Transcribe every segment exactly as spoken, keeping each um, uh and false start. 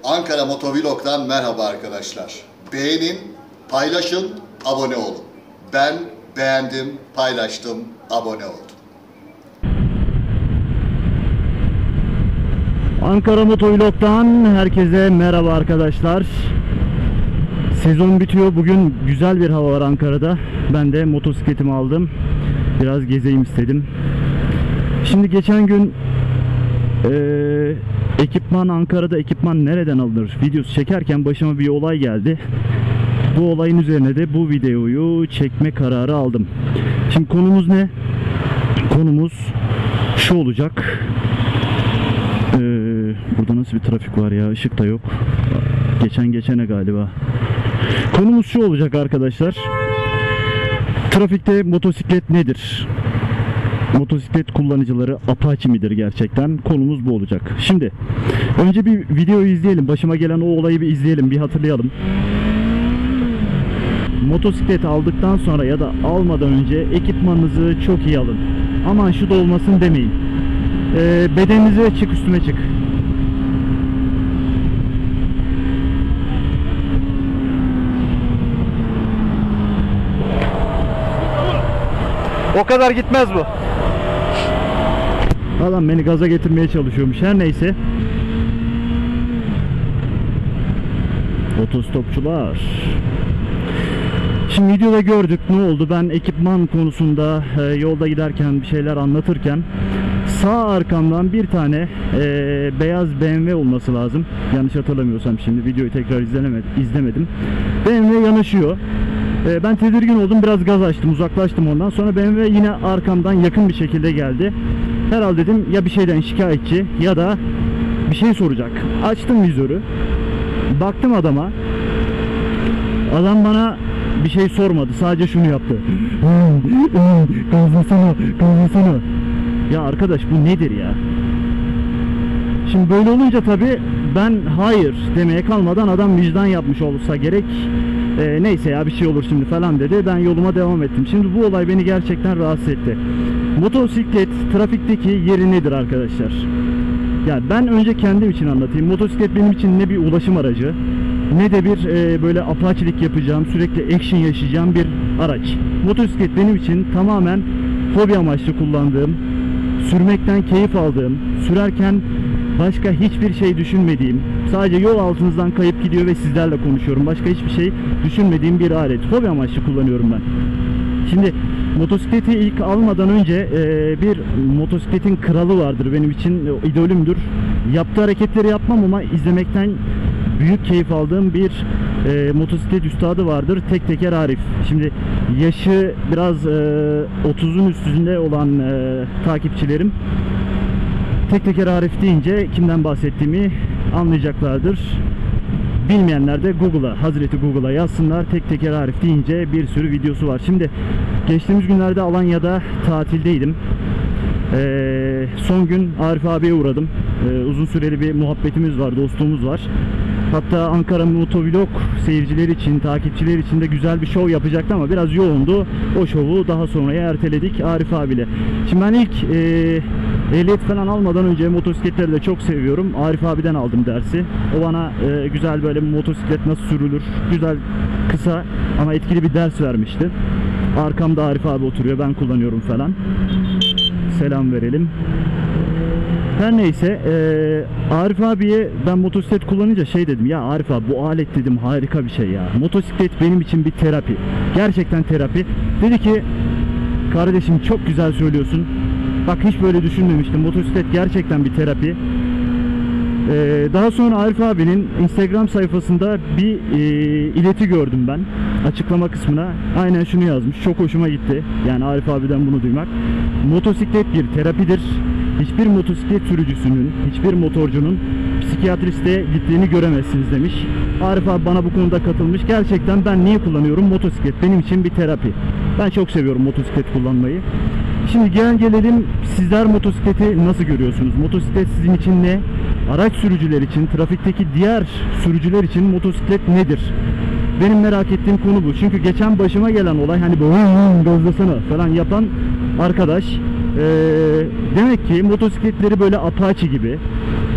Ankara Motovlog'dan merhaba arkadaşlar. Beğenin, paylaşın, abone olun. Ben beğendim, paylaştım, abone oldum. Ankara Motovlog'dan herkese merhaba arkadaşlar. Sezon bitiyor. Bugün güzel bir hava var Ankara'da. Ben de motosikletimi aldım. Biraz gezeyim istedim. Şimdi geçen gün Ee, ekipman Ankara'da ekipman nereden alınır videosu çekerken başıma bir olay geldi. Bu olayın üzerine de bu videoyu çekme kararı aldım. Şimdi konumuz ne? Konumuz şu olacak. Ee, burada nasıl bir trafik var ya? Işık da yok. Geçen geçene galiba. Konumuz şu olacak arkadaşlar. Trafikte motosiklet nedir? Motosiklet kullanıcıları apaçi midir gerçekten? Konumuz bu olacak. Şimdi önce bir videoyu izleyelim. Başıma gelen o olayı bir izleyelim, bir hatırlayalım. Motosiklet aldıktan sonra ya da almadan önce ekipmanınızı çok iyi alın. Aman şu da olmasın demeyin. Ee, bedeninize çık, üstüme çık. O kadar gitmez bu. Adam beni gaza getirmeye çalışıyormuş. Her neyse. Otostopçular. Şimdi videoda gördük ne oldu. Ben ekipman konusunda e, yolda giderken bir şeyler anlatırken sağ arkamdan bir tane e, beyaz B M W olması lazım. Yanlış hatırlamıyorsam şimdi videoyu tekrar izlemedim. izlemedim. B M W yanaşıyor. E, ben tedirgin oldum. Biraz gaz açtım. Uzaklaştım ondan. Sonra B M W yine arkamdan yakın bir şekilde geldi. Herhalde dedim ya bir şeyden şikayetçi ya da bir şey soracak. Açtım vizörü. Baktım adama. Adam bana bir şey sormadı. Sadece şunu yaptı. Gazlasana, gazlasana. Ya arkadaş bu nedir ya? Şimdi böyle olunca tabii ben hayır demeye kalmadan adam vicdan yapmış olsa gerek. E, neyse ya bir şey olur şimdi falan dedi. Ben yoluma devam ettim. Şimdi bu olay beni gerçekten rahatsız etti. Motosiklet trafikteki yeri nedir arkadaşlar? Yani ben önce kendim için anlatayım. Motosiklet benim için ne bir ulaşım aracı ne de bir e, böyle apaçilik yapacağım, sürekli action yaşayacağım bir araç. Motosiklet benim için tamamen hobi amaçlı kullandığım, sürmekten keyif aldığım, sürerken başka hiçbir şey düşünmediğim, sadece yol altınızdan kayıp gidiyor ve sizlerle konuşuyorum. Başka hiçbir şey düşünmediğim bir alet. Hobi amaçlı kullanıyorum ben. Şimdi motosikleti ilk almadan önce e, bir motosikletin kralı vardır benim için, e, idolümdür. Yaptığı hareketleri yapmam ama izlemekten büyük keyif aldığım bir e, motosiklet üstadı vardır. Tek Teker Arif. Şimdi yaşı biraz e, otuzun üstünde olan e, takipçilerim Tek Teker Arif deyince kimden bahsettiğimi anlayacaklardır. Bilmeyenler de Google'a, Hazreti Google'a yazsınlar. Tek Teker Arif deyince bir sürü videosu var. Şimdi geçtiğimiz günlerde Alanya'da tatildeydim. Ee, son gün Arif abiye uğradım. Ee, uzun süreli bir muhabbetimiz var, dostluğumuz var. Hatta Ankara Motovlog seyircileri için, takipçiler için de güzel bir şov yapacaktı ama biraz yoğundu. O şovu daha sonraya erteledik Arif abiyle. Şimdi ben ilk e, ehliyet falan almadan önce motosikletleri de çok seviyorum. Arif abiden aldım dersi. O bana e, güzel böyle motosiklet nasıl sürülür, güzel, kısa ama etkili bir ders vermişti. Arkamda Arif abi oturuyor, ben kullanıyorum falan. Selam verelim. Her neyse e, Arif abiye ben motosiklet kullanınca şey dedim, ya Arif abi bu alet dedim harika bir şey ya. Motosiklet benim için bir terapi. Gerçekten terapi. Dedi ki kardeşim çok güzel söylüyorsun. Bak hiç böyle düşünmemiştim. Motosiklet gerçekten bir terapi. Ee, daha sonra Arif abinin Instagram sayfasında bir e, ileti gördüm ben. Açıklama kısmına aynen şunu yazmış. Çok hoşuma gitti. Yani Arif abiden bunu duymak. Motosiklet bir terapidir. Hiçbir motosiklet sürücüsünün, hiçbir motorcunun psikiyatriste gittiğini göremezsiniz demiş. Arif abi bana bu konuda katılmış. Gerçekten ben niye kullanıyorum? Motosiklet benim için bir terapi. Ben çok seviyorum motosiklet kullanmayı. Şimdi gel gelelim, sizler motosikleti nasıl görüyorsunuz? Motosiklet sizin için ne? Araç sürücüler için, trafikteki diğer sürücüler için motosiklet nedir? Benim merak ettiğim konu bu. Çünkü geçen başıma gelen olay, hani böyle gazlasana falan yapan arkadaş, ee, demek ki motosikletleri böyle Apache gibi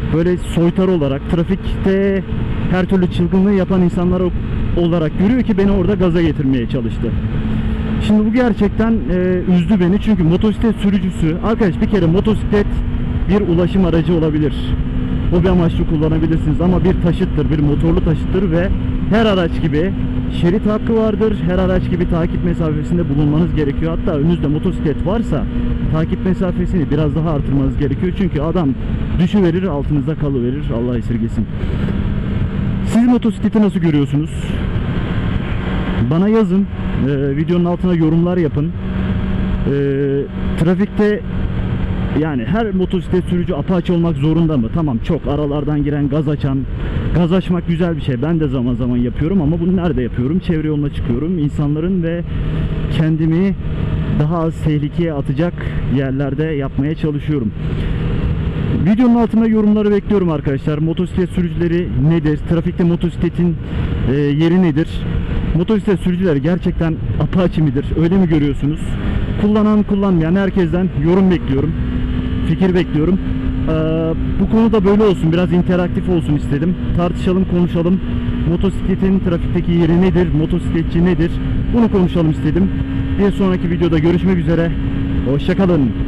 böyle soytarı olarak, trafikte her türlü çılgınlığı yapan insanlar olarak görüyor ki beni orada gaza getirmeye çalıştı. Şimdi bu gerçekten e, üzdü beni çünkü motosiklet sürücüsü, arkadaş bir kere motosiklet bir ulaşım aracı olabilir. Hobi amaçlı kullanabilirsiniz ama bir taşıttır, bir motorlu taşıttır ve her araç gibi şerit hakkı vardır. Her araç gibi takip mesafesinde bulunmanız gerekiyor. Hatta önünüzde motosiklet varsa takip mesafesini biraz daha artırmanız gerekiyor. Çünkü adam düşüverir, altınızda kalıverir. Allah esirgesin. Siz motosikleti nasıl görüyorsunuz? Bana yazın. Ee, videonun altına yorumlar yapın. Ee, trafikte yani her motosiklet sürücü apaçi olmak zorunda mı? Tamam, çok aralardan giren, gaz açan. Gaz açmak güzel bir şey. Ben de zaman zaman yapıyorum ama bunu nerede yapıyorum? Çevre yoluna çıkıyorum. İnsanların ve kendimi daha az tehlikeye atacak yerlerde yapmaya çalışıyorum. Videonun altına yorumları bekliyorum arkadaşlar. Motosiklet sürücüleri nedir? Trafikte motosikletin e, yeri nedir? Motosiklet sürücüleri gerçekten apaçi midir? Öyle mi görüyorsunuz? Kullanan kullanmayan herkesten yorum bekliyorum. Fikir bekliyorum. Ee, bu konuda böyle olsun. Biraz interaktif olsun istedim. Tartışalım, konuşalım. Motosikletin trafikteki yeri nedir? Motosikletçi nedir? Bunu konuşalım istedim. Bir sonraki videoda görüşmek üzere. Hoşça kalın.